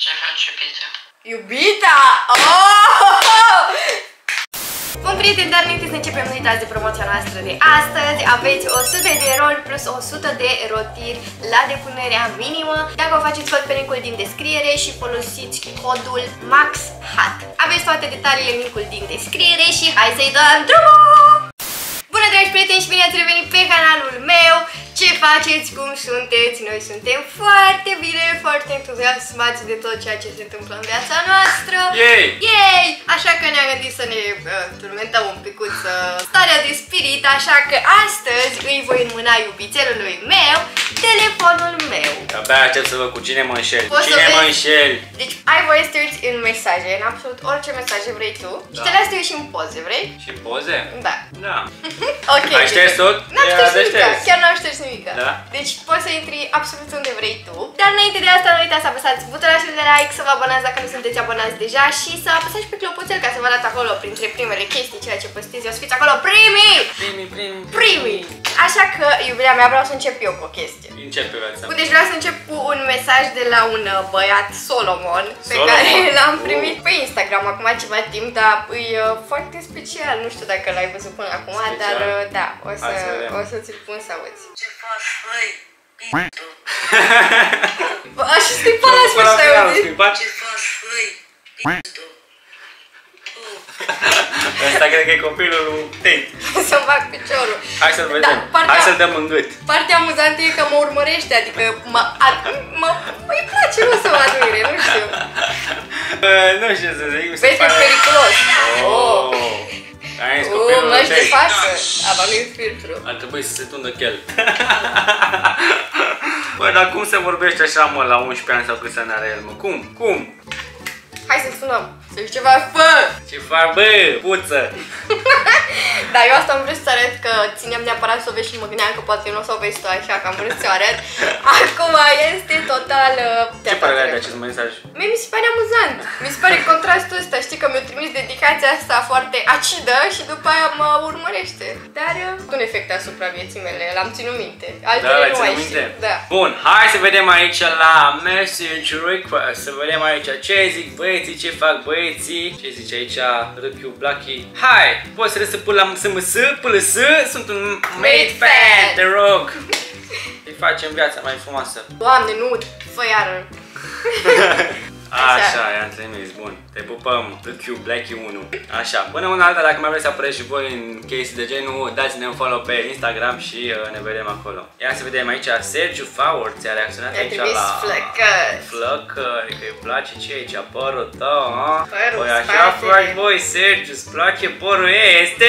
Ce faci, iubita? Iubita! Oh! Bun, prieteni, dar înainte să începem, nu uitați de promoția noastră de astăzi. Aveți 100 de roli plus 100 de rotiri la depunerea minimă dacă o faceți tot pe linkul din descriere și folosiți codul MAXHAT. Aveți toate detaliile în linkul din descriere și hai să-i dăm drumul! Bună, dragi prieteni, și bine ați revenit pe canalul meu! Ce faceți? Cum sunteți? Noi suntem foarte bine, foarte entuziasmați de tot ceea ce se întâmplă în viața noastră. Yay! Yay! Așa că ne-am gândit să ne turmentăm un picuț starea de spirit, așa că astăzi îi voi înmâna iubițelului meu telefonul meu. Abia aștept să văd cu cine mă înșel. Poți Cine să mă vezi? înșel? Deci ai voie să te uiți în mesaje, în absolut orice mesaje vrei tu. Și te las să te uiți și în poze, vrei? Și poze? Da. Da. Ok. Ai șters tot? N-am șters nimic, șters. chiar n-am șters nimic. Da? Deci poți să intri absolut unde vrei tu. Dar înainte de asta, nu uitați să apăsați butonul de like, să vă abonați dacă nu sunteți abonați deja și să apăsați pe clopoțel ca să vă arăt acolo printre primele chestii, ceea ce postez eu, să fiți acolo primii! Primii! Așa că, iubirea mea, vreau să încep eu cu o chestie. Începe viața. Deci vreau să încep cu un mesaj de la un băiat, Solomon, pe care l-am primit pe Instagram acum ceva timp, dar e foarte special. Nu știu dacă l-ai văzut până acum, special? dar da, o să ți-l pun să auzi. Ce faci, băi? Așa scripa la sfârșit, ai auzit? Ce faci, băi? Asta cred că e copilul lui Tate. Să-mi fac piciorul. Hai să-l vedem. Hai să-l dăm în gât. Partea amuzantă e că mă urmărește, adică îi place să mă admire, nu știu. Nu știu ce să zic. Vezi că e periculos. Măști de față. Aba, nu-i filtru. Ar trebui să se tundă chel. Bă, dar cum se vorbește așa, mă, la 11 ani sau cât să n-are el, mă? Cum? Hai să sunăm. Să zici ceva, fă! Ce fac, bă, puță? Dar eu asta am vrut să arăt că țineam neapărat să o vezi și mă gândeam că poate nu o să o vezi tu, așa că am vrut să o arăt. Acum este total... Ce părere ai de acest mesaj? Mie mi se pare amuzant. Mi se pare contrastul ăsta, știi că mi-a trimis dedicația asta foarte acidă și după aia mă urmărește. Dar un efect asupra vieții mele, l-am ținut minte. Altele nu mai știu. Da. Bun, hai să vedem aici la message request, să vedem aici ce zic băieții, ce fac băieții. Ce zice aici Râpiu Blacky? Hai, poți să până la SMS, PLS, sunt un made fan, te rog. Îi facem viața mai frumoasă. Doamne, nu, fă iară. Așa, i-am trimis, bun. Te pupăm, Râpiu Blacky 1. Așa, până una alta, dacă mai vreți să apăreți și voi în chestii de genul, dați-ne un follow pe Instagram și ne vedem acolo. Ia să vedem aici, Sergiu Faur ți-a reacționat aici la flăcări, că îi place ce aici, părul tău, a? Păi așa faci voi, Sergiu, îți place părul este!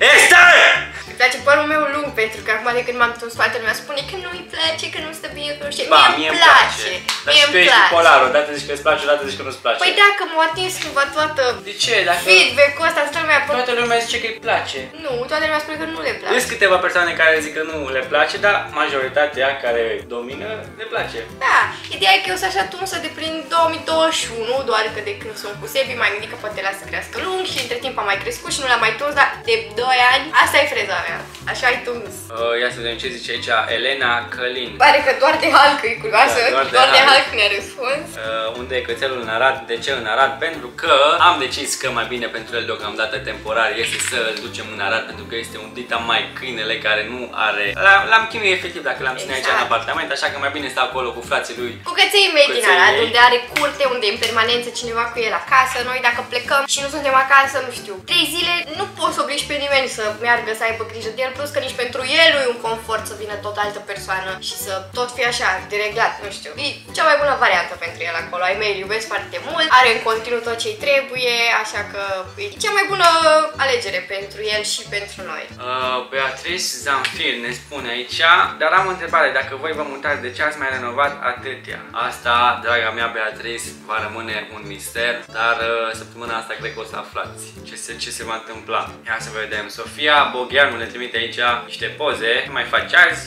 Îmi place părul meu lung, pentru că acum de când m-am întors spatele lumea spune că nu-i place, că nu stă bine, că nu știu. Mie îmi place. Dar și tu ești bipolar, odată zici că îți place, odată zici că nu-ți place. Păi dacă m-a atins cumva toată de ce? Dacă feedback-ul ăsta, toată lumea zice că îi place. Nu, toată lumea spune că nu le place. Sunt câteva persoane care zic că nu le place, dar majoritatea care domină le place. Da, ideea e că eu sunt așa tunsă de prin 2021, doar că de când sunt cu Sebi m-am gândit că poate las să crească lung și între timp am mai crescut și nu l-am mai tuns, dar de 2 ani asta e freza mea. Așa ai tuns. Ia să vedem ce zice aici Elena Călin. Pare că doar de Hulk e curioasă, doar de Hulk ne-a răspuns. Unde e cățelul în Arad? De ce în Arad? Pentru că am decis că mai bine pentru el deocamdată temporar este să îl ducem în Arad, pentru că este un dita mai câinele care nu are... L-am chinuit efectiv dacă l-am ținut aici în apartament, așa că mai bine stă acolo cu frații lui. Cu căței mei din Arad, unde are curte, unde e în permanență cineva cu el acasă. Noi dacă plecăm și nu suntem acasă, nu știu, 3 zile, nu poți să obligi pe nimeni să meargă, să aibă grijă de el, plus că nici pentru el nu e un confort să vină tot altă persoană și să tot fie așa, dereglat, nu știu. E cea mai bună variantă pentru el acolo. Ai mei îl iubesc foarte mult, are în continuu tot ce-i trebuie, așa că e cea mai bună alegere pentru el și pentru noi. Beatrice Zamfir ne spune aici, dar am o întrebare, dacă voi vă mutați, de ce ați mai renovat atâtea? Asta, draga mea Beatrice, va rămâne un mister, dar săptămâna asta cred că o să aflați ce se va întâmpla. Ia să vedem, Sofia Bogheanu ne trimite aici niște poze, ce mai faci azi?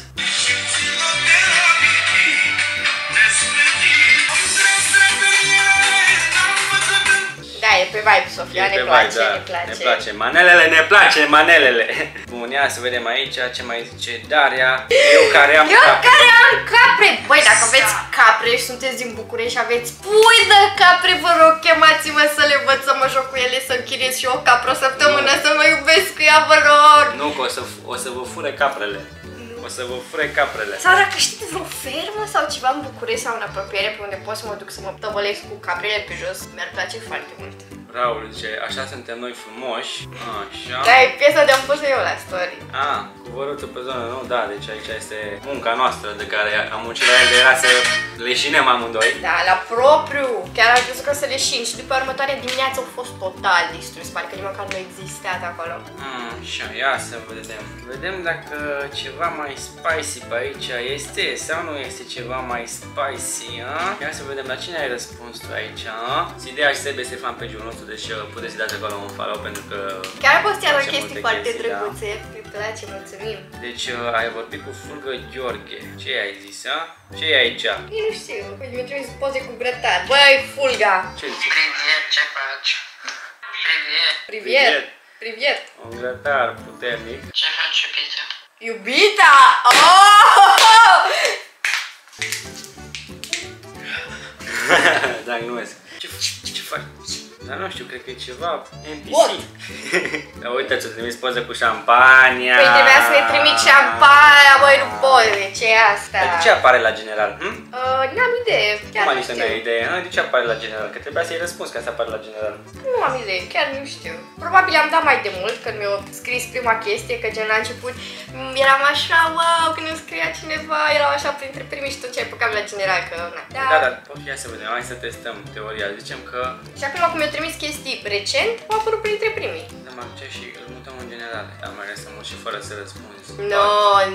Da, e pe vibe, Sofia, ne place, ne place. Ne place, manelele ne place, manelele. Bun, Bun, ia să vedem aici ce mai zice Daria. Eu care am capre! Băi, dacă aveți capre și sunteți din București și aveți pui de capre, vă rog, chemați-mă să le văd, să mă joc cu ele, să închiriez și o capră o săptămână, să mă iubesc cu ea, vă rog! Nu, că o să vă fure caprele. O să vă fure caprele. Sau dacă știți vreo fermă sau ceva în București sau în apropiere pe unde pot să mă duc să mă tăvălesc cu caprele pe jos, mi-ar place foarte mult. Raul zice, așa suntem noi frumoși. Așa. Da, e piesa de-am pus eu la story. Cu văruță pe zonă, nu? Da, deci aici este munca noastră de care am muncit la el, de era să leșinem amândoi. Da, la propriu. Chiar am crezut că să leșin și după următoarea dimineață au fost total distrus. Pare că nici măcar nu existat acolo. Așa, ia să vedem. Vedem dacă ceva mai spicy pe aici este sau nu este ceva mai spicy, Ia să vedem la cine ai răspuns tu aici, Ideea și trebuie să fan pe jurul nostru, deci puteți dați acolo un follow pentru că chiar postează chestii foarte drăguțe. Îmi place, mulțumim. Deci ai vorbit cu Fulgă Gheorghe. Ce ai zis, Ce e aici? Eu nu știu, mi-a trimis poze cu grătar. Băi, Fulga! Ce zice? Privet, ce faci? Privet. Privet. Privet. Un grătar puternic. Ce faci, iubita? Iubita! Oh! Da, glumesc. Ce faci? Dar nu știu, cred că e ceva NPC. Dar uite, ți-o trimis poză cu șampania. Păi trebuia să-i trimit șampania, băi, nu poze, ce e asta? Dar de ce apare la general? N-am idee, chiar Cum nu adică știu. n-ai idee? De ce apare la general? Că trebuia să-i răspuns ca să apare la general. Nu am idee, chiar nu știu. Probabil am dat mai de mult când mi-a scris prima chestie, că gen la început eram așa, wow, când îmi scria cineva, eram așa printre primii și tot ce ai păcat la general, că na. Da, dar pot ia să vedem, hai să testăm teoria. Zicem că... Și acum cum mi-a trimis chestii recent, au apărut printre primii. Dăm acces și îl mutăm în general. Dar mai ales să mut și fără să răspunzi. No.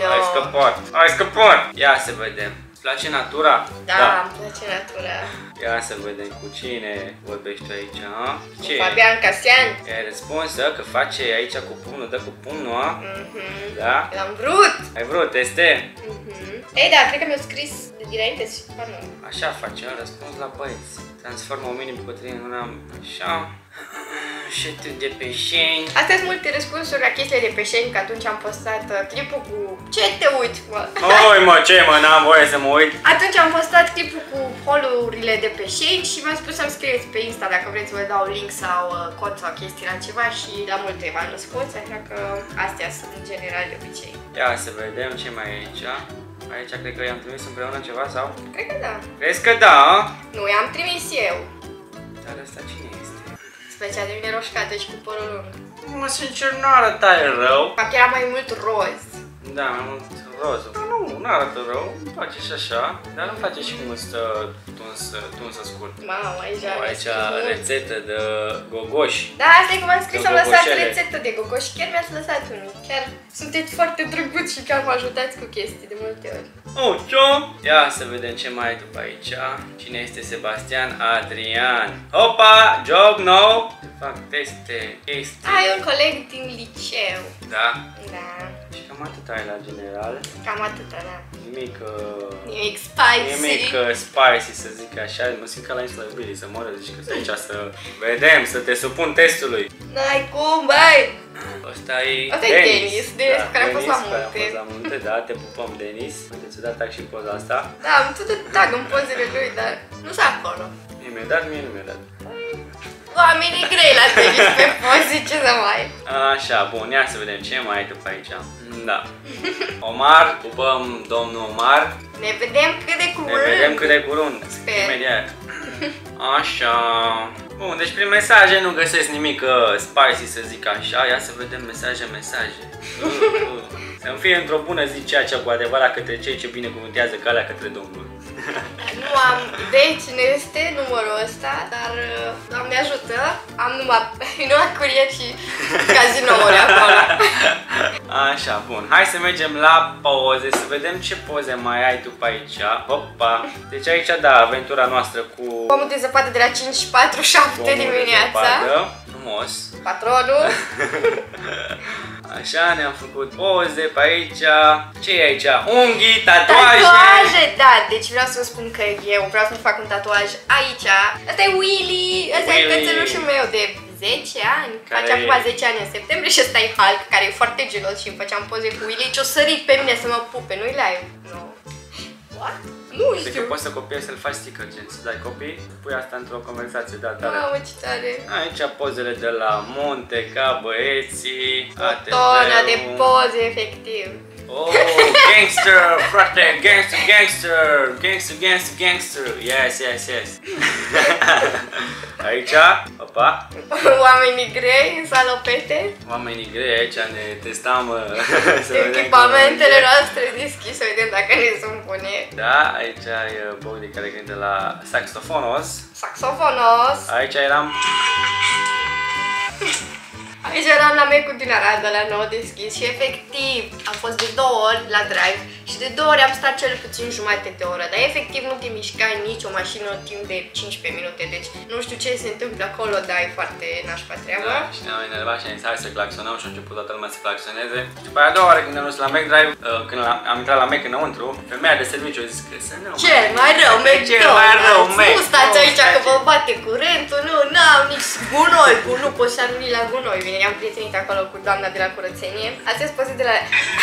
Ai scăpat! Ia să vedem. Îți place natura? Da, îmi place natura. Ia să vedem cu cine vorbești tu aici, Cu Fabian Casian. Ai răspuns, că face aici cu pumnul, dă cu pumnul, Da? L-am vrut. Ai vrut, este? Ei, da, cred că mi-a scris de dinainte și nu. Așa face, răspuns la băieți. Transformă o minim cotrin în una, așa. Și tu de peșeni. Astea sunt multe răspunsuri la chestiile de peșeni, că atunci am postat clipul cu... Ce te uiți, mă? Oi, mă, ce, mă, n-am voie să mă uit. Atunci am postat clipul cu holurile de peșeni și v-am spus să-mi scrieți pe Insta dacă vreți să vă dau link sau cod sau chestii la ceva și la multe v-am răspuns, așa că astea sunt în general de obicei. Ia să vedem ce mai e aici. Aici cred că i-am trimis împreună ceva sau? Cred că da. Crezi că da? Nu, i-am trimis eu. Dar ăsta cine este? Special de mine roșcată și cu părul lung. Mă, sincer, nu arăta rău. Parcă era mai mult roz. Da, mai mult roz. Dar nu arată rău. Îmi place și așa. Dar nu-mi place și cum stă tunsă scurt. Mamă, Aici rețetă de gogoși. Da, asta e cum am scris, am lăsat rețetă de gogoși și chiar mi-ați lăsat unii. Chiar sunteți foarte drăguți și chiar mă ajutați cu chestii de multe ori. Oh, ce? Ia să vedem ce mai ai după aici. Cine este Sebastian Adrian? Hopa, job nou. Se fac teste, chestii. Ai un coleg din liceu. Da? Da. Și cam atât ai la general. Cam atâta, da. Nimic spicy. Spicy, să zic așa. Mă simt ca la insula iubirii, să moră, zici că stai aici să vedem, să te supun testului. N-ai cum, băi! Asta e Denis, care a fost la munte. Da, te pupăm, Denis. Uite, ți-o dat tag și poza asta. Da, am tot tag în pozele lui, dar nu s-a acolo. Mie mi-a dat, mie nu mi-a dat. Oamenii grei la Denis pe poze, ce să mai... Așa, bun, ia să vedem ce mai ai după aici. Da. Omar, pupăm domnul Omar. Ne vedem cât de curând. Ne vedem cât de curând. Sper. Imediat. Așa. Bun, deci prin mesaje nu găsesc nimic spicy, să zic așa. Ia să vedem mesaje. Să-mi fie într-o bună zi ceea ce cu adevărat către cei ce binecuvântează calea către Domnul. Nu am idee cine este numărul ăsta, dar Doamne ajută, am numai curier și cazinouri acolo. Așa, bun. Hai să mergem la poze, să vedem ce poze mai ai tu pe aici. Hopa! Deci aici, da, aventura noastră cu... Pomul de zăpadă de la 5:47 dimineața. Frumos. Patronul. Așa, ne-am făcut poze pe aici. Ce e aici? Unghii, tatuaje! Tatuaje, da, deci vreau să vă spun că eu vreau să-mi fac un tatuaj aici. Asta e Willy, ăsta e cățelușul meu de 10 ani. Face acum 10 ani în septembrie și ăsta e Hulk, care e foarte gelos și îmi făceam poze cu Willy și o sărit pe mine să mă pupe. Nu-i live? Nu. What? Nu Deci știu. poți să copiezi, să-l faci sticker, gen, să dai copii, pui asta într-o conversație de tare. Mamă, ce tare. Aici pozele de la munte, ca băieții, Tona de poze, efectiv. Oh, gangster, frate, gangster, gangster, gangster, gangster, gangster. Yes, yes, yes. Aici, opa, Oamenii grei în salopete. oamenii grei, aici ne testam să vedem Echipamentele noastre deschise, să vedem dacă ne sunt bune. Da, aici e Bogdi care cântă la saxofonos. Saxofonos. Aici eram... Aici eram la mecul din Arad, la nou deschis și efectiv am fost de 2 ori la drive și de 2 ori am stat cel puțin jumătate de oră, dar efectiv nu te mișcai nici o mașină timp de 15 minute, deci nu știu ce se întâmplă acolo, dar e foarte nașpa treaba. Da, și ne-am enervat și am zis hai să claxonăm și a început toată lumea să claxoneze. Și după aia a doua oară când am dus la Mac Drive, când am intrat la Mac înăuntru, femeia de serviciu a zis că să nu Ce mai rău, McDonald's, nu stați aici că vă bate curentul, nu, n-au nici gunoi, nu poți să arunci la gunoi. Bine, i-am prietenit acolo cu doamna de la curățenie. Astea sunt poze de la...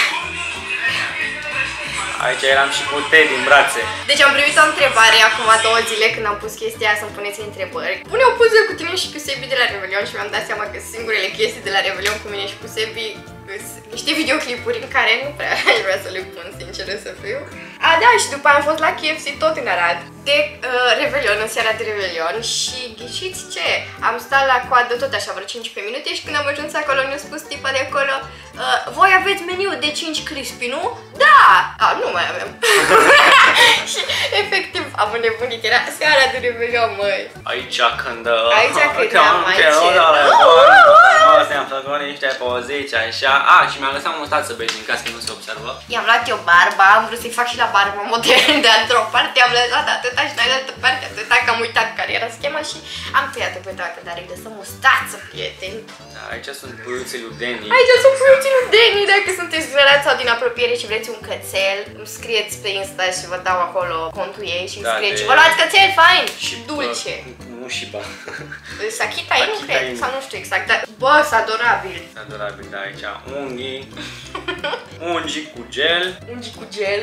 Aici eram și cu Teddy în brațe. Deci am primit o întrebare acum 2 zile când am pus chestia aia să-mi puneți întrebări. Pune o poză cu tine și cu Sebi de la Revelion și mi-am dat seama că singurele chestii de la Revelion cu mine și cu Sebi sunt niște videoclipuri în care nu prea aș vrea să le pun, sincer să fiu. A, da, și după aia am fost la KFC tot în Arad de Revelion, în seara de Revelion și ghiciți ce? Am stat la coadă tot așa vreo 15 minute și când am ajuns acolo ne-a spus tipa de acolo voi aveți meniu de 5 crispy, nu? Da! A, nu mai avem. Și efectiv am înnebunit, era seara de Revelion, măi. Aici când... Aici credeam mai ce. Ne-am făcut niște poziții așa. A, și mi-am lăsat mustață să bezi în caz că nu se observă. I-am luat eu barba, am vrut să-i fac și la barba modern, de într-o parte am lăsat atâta și de altă parte atâta că am uitat care era schema și am tăiat-o pe toată, dar îi lăsăm mustață, prieteni. Da, aici sunt puiuții lui Danny. Aici sunt puiuții lui Danny, dacă sunteți din Arad sau din apropiere și vreți un cățel, îmi scrieți pe Insta și vă dau acolo contul ei și îmi scrieți și vă luați cățel fain și dulce. Nu și ba. Sakita nu cred, sau nu știu exact, dar bă, sunt adorabil. Adorabil, da, aici unghii. Ungii cu gel. Ungii cu gel.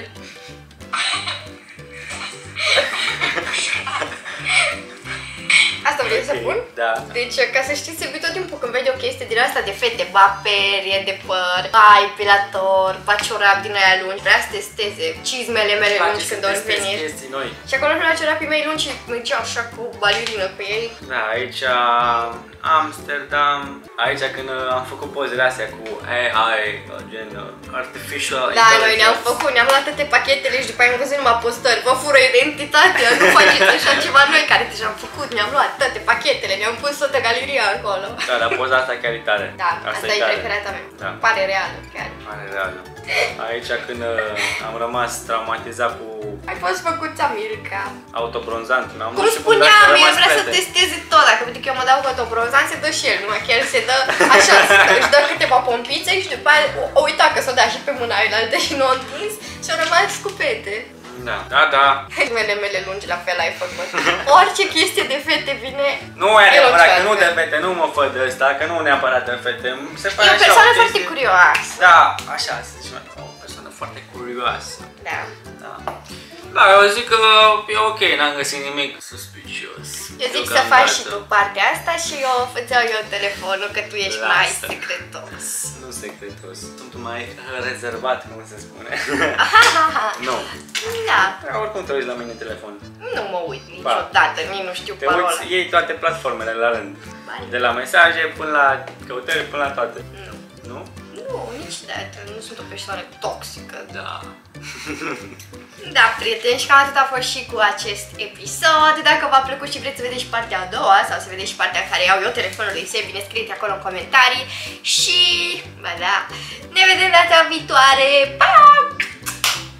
Asta vrei să pun? Da. Deci, ca să știți, Sebi tot timpul când vede o chestie din asta de fete, ba perie de păr, ba epilator, ba ciorap din aia lungi, vrea să testeze cizmele mele lungi când ori venit. Și acolo la ciorapii mei lungi și mergeau așa cu balerină pe ei. Da, aici Amsterdam. Aici când am făcut pozele astea cu AI, gen artificial da, noi ne-am făcut, ne-am luat toate pachetele și după aia am văzut numai postări. Vă fură identitatea, nu faceți așa ceva noi care deja am făcut, ne-am luat toate pachetele, ne-am pus toată galeria acolo. Da, dar poza asta chiar e tare. Da, asta e preferata mea. Da. Pare reală, chiar. Pare reală. Aici când am rămas traumatizat cu... Ai fost făcut Amilca. Autobronzant. Cum spuneam, el vrea să testeze tot, dacă vede că eu mă dau cu autobronzant, se dă și el, numai că el se dă așa, își dă câteva pompițe și după aia o uita că s-o dea și pe mâna ailaltă și nu o întins și au rămas cu pete. Da, da, da. Mele lungi la fel ai făcut. Orice chestie de fete vine. Nu e adevărat că nu de fete, nu mă fă de ăsta, că nu neapărat de fete. Se pare e o persoană foarte curioasă. Da, așa, o persoană foarte curioasă. Da. Da. Da, eu zic că e ok, n-am găsit nimic suspicios. Eu zic să faci și tu partea asta și eu îți iau eu telefonul, că tu ești mai secretos. Nu secretos, sunt mai rezervat, cum se spune. Nu. Da. Oricum te uiți la mine în telefon. Nu mă uit niciodată, nici nu știu parola. Te uiți, iei toate platformele la rând. De la mesaje până la căutări până la toate. Nu. Nu? Nu, niciodată. Nu sunt o persoană toxică. Da. Da, prieteni, și cam atât a fost și cu acest episod. Dacă v-a plăcut și vreți să vedeți și partea a doua sau să vedeți și partea în care iau eu telefonul lui Sebi, ne scrieți acolo în comentarii. Și, bă, da, ne vedem data viitoare. Pa!